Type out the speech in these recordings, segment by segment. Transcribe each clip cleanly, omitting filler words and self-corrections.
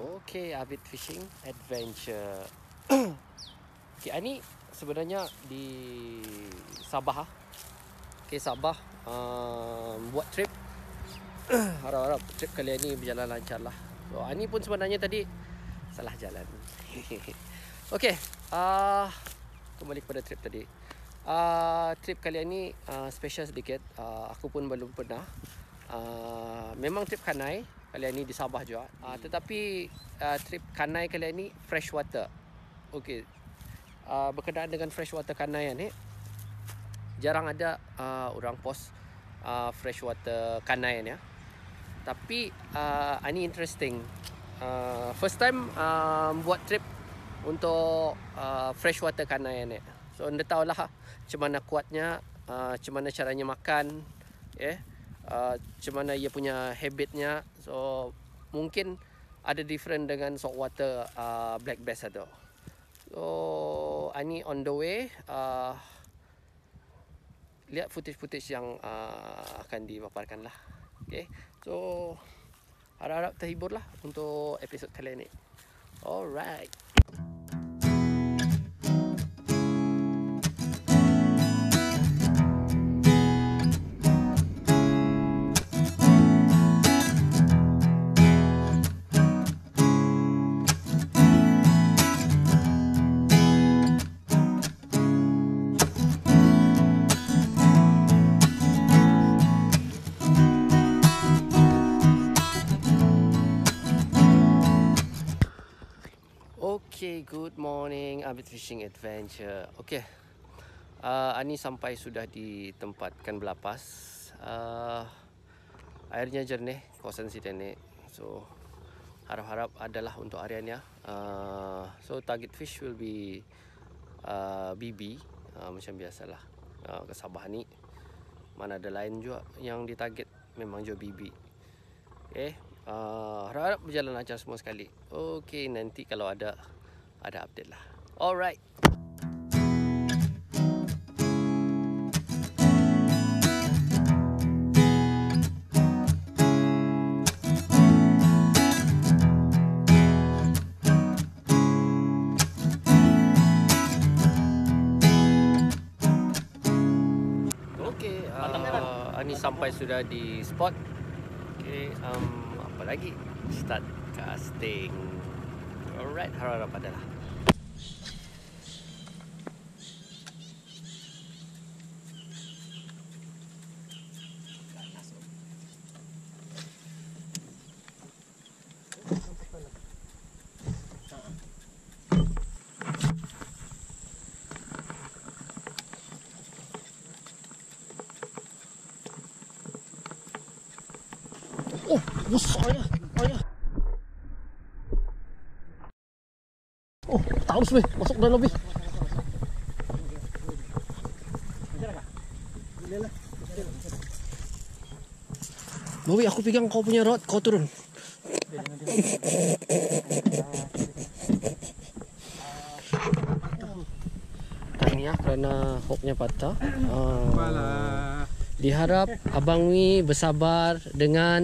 Okay, Avid Fishing Adventure. Okay, ini sebenarnya di Sabah. Okay, Sabah buat trip. Harap-harap trip kali ini berjalan lancar lah. So, ini pun sebenarnya tadi salah jalan. Okay, kembali kepada trip tadi. Trip kali ini special sedikit. Aku pun belum pernah. Memang trip Kanai kali ini di Sabah juga. Tetapi trip Kanai kali ini freshwater. Okey. Berkenaan dengan freshwater Kanai ni, jarang ada orang post freshwater Kanai ni. Tapi ini interesting. First time buat trip untuk freshwater Kanai ni. So anda tahulah macam mana kuatnya, macam mana caranya makan, macam mana ia punya habitnya. So mungkin ada different dengan saltwater black bass ada. So ini on the way. Lihat footage-footage yang akan dipaparkan lah. Okay, so harap-harap terhibur lah untuk episod kali ini. Alright. Okay, good morning, Avid Fishing Adventure. Okay, Ani sampai sudah di tempat ikan belapas. Airnya jernih, kawasan sini. So harap-harap adalah untuk hariannya. So target fish will be BB, macam biasalah. Ke Sabah ni mana ada lain juga yang ditarget, memang juga BB. Okay, harap berjalan lancar semua sekali. Okay, nanti kalau ada update lah. Alright. Okay, ini sampai sudah di spot. Okay, apa lagi? Start casting. Alright, harap-harap adalah. Oh, besar ya. Ayah. Oh, tahu sih, masuk dalam lebih. Bobi, aku pegang kau punya rod, kau turun. Tahniah kerana hooknya patah. Diharap Abang Mi bersabar dengan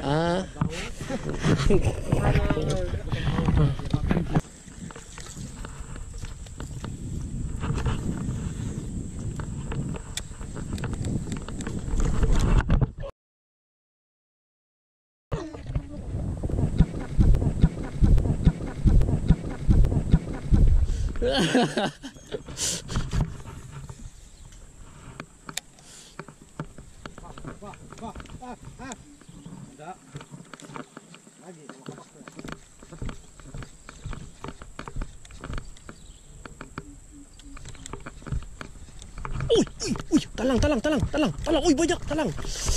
Uy, talang. Uy, banyak talang.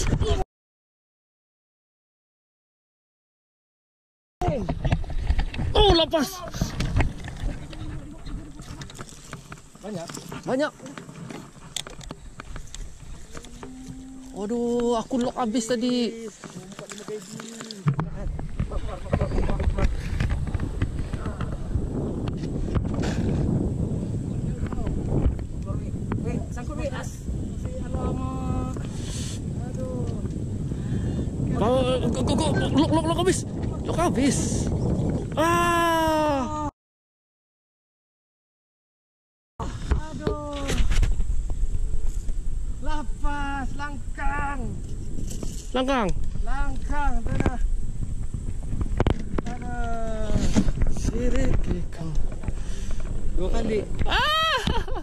Oh, lepas. Banyak. Waduh, aku lock habis tadi. Lock habis. Ah! Aduh. Lapas, langkang. Langkang. Langkang, tanah. Sirik kau. 2 kali. Ah!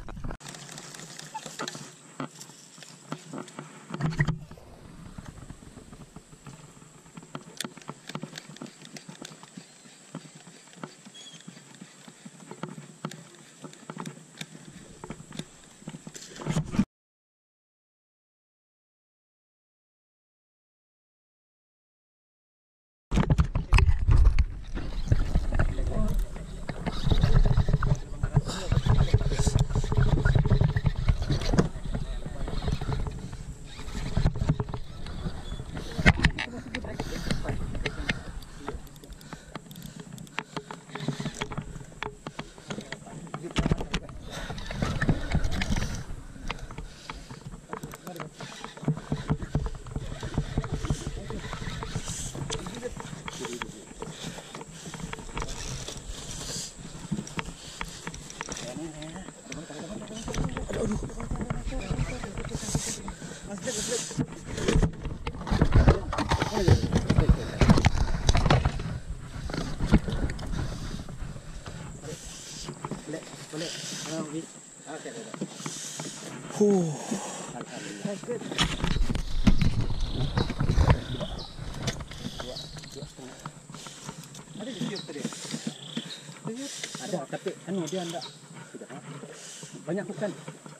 Ada, tapi dia enggak. Banyak bukan.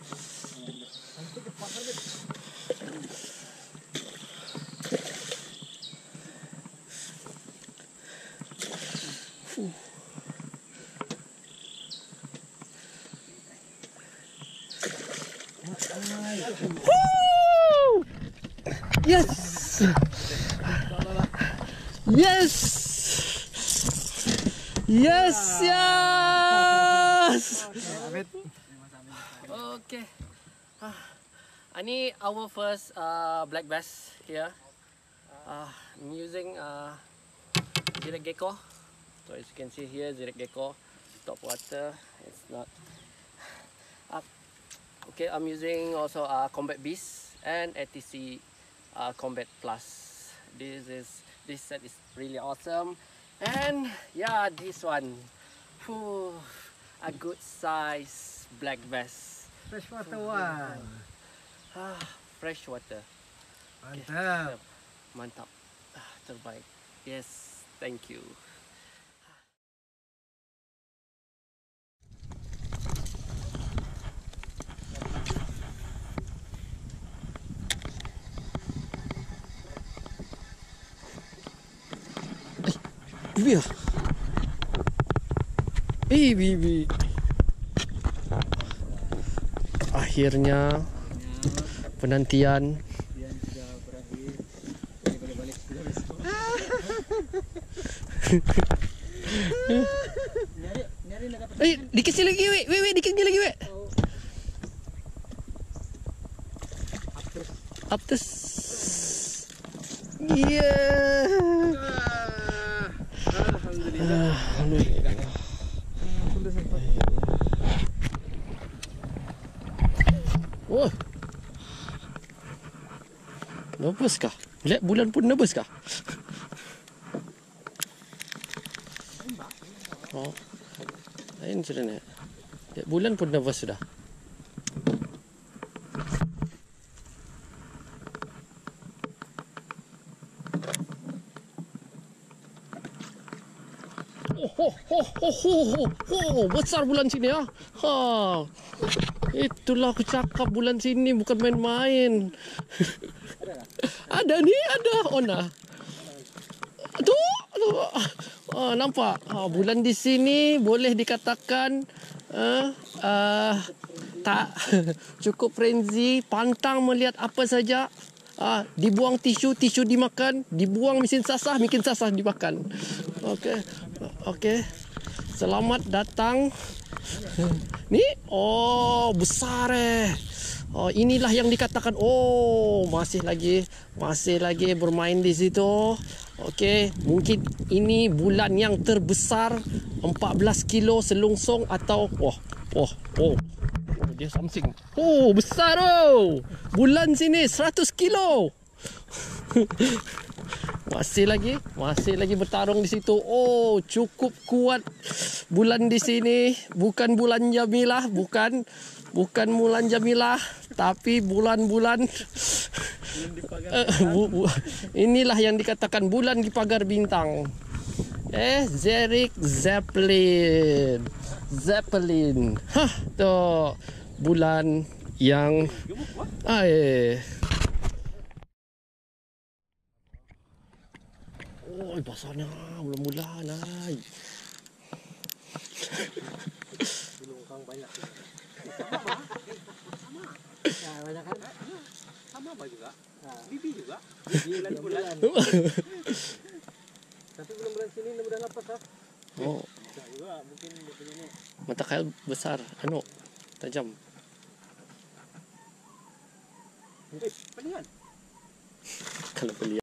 Yes. Yes. Yes, yes. Okay. Ini our first black bass here. I'm using Zirek Gecko. So as you can see here, Zirek Gecko, top water. It's not. Okay, I'm using also Combat Beast and ATC Combat Plus. This set is really awesome. And yeah, this one, a good size black bass. Freshwater one. Fresh water. Mantap. Mantap. Terbaik. Yes, thank you. Bibi ah. Bibi. Akhirnya penantian. Sudah berakhir. Balik nyari nak dapat. Dikit lagi, weh, dikit lagi, weh. Aptes. Yeah. Alhamdulillah. Sudah sempat. Oh. Nervous kah? Lihat bulan pun nervous kah? Oh. Lain sudah ni. Lihat bulan pun nervous sudah. Besar bulan sini ya. Itulah aku cakap, bulan sini bukan main-main. Ada nih, ada Ona. Tuh. Nampak? Bulan di sini boleh dikatakan tak cukup frenzy, pantang melihat apa saja. Dibuang tisu dimakan, dibuang mesin sasah dimakan. Okey. Selamat datang. Ni, besar . Inilah yang dikatakan, masih lagi bermain di situ. Okey, mungkin ini bulan yang terbesar, 14 kilo selongsong atau dia something. Oh, besar oh. Bulan sini 100 kilo. Masih lagi bertarung di situ. Oh, cukup kuat bulan di sini. Bukan bulan Jamilah, bukan bulan Jamilah, tapi bulan-bulan inilah yang dikatakan bulan di pagar bintang. Zerik Zeppelin. Hah, tu bulan yang oh, basahnya bulan-bulan ay. Belum banyak. Nah, banyak kan? Sama apa juga? Nah, Bibi juga. bulan. Tapi belum bulan sini udah lepas ah. Oh, Bisa juga mungkin dia punya ni. mata kail besar, tajam. Pelihan. Kalau pelihan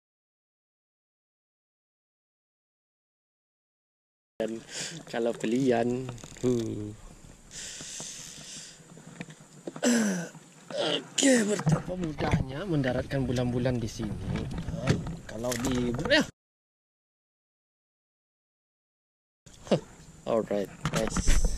Okey, betapa mudahnya mendaratkan bulan-bulan di sini. Kalau di alright, nice.